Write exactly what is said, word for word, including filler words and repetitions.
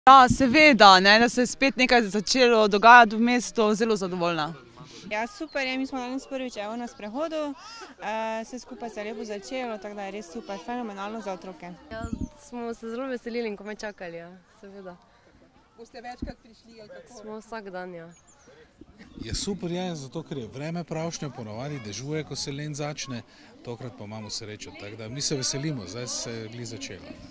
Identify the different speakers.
Speaker 1: Ja, seveda, ne, da se je spet nekaj začelo dogajati v mestu, zelo zadovoljna.
Speaker 2: Ja, super je, mi smo danes prvič evo na sprehodu, vse skupaj se je lepo začelo, tako da je res super, fenomenalno za otroke.
Speaker 3: Ja, smo se zelo veselili in komaj čakali, ja, seveda.
Speaker 1: Boste večkrat prišli ali kako?
Speaker 3: Smo vsak dan, ja.
Speaker 4: Ja, super je, zato ker je vreme pravšnje, ponavadi dežuje, ko se len začne, tokrat pa imamo srečo, tako da mi se veselimo, zdaj se je glih začelo.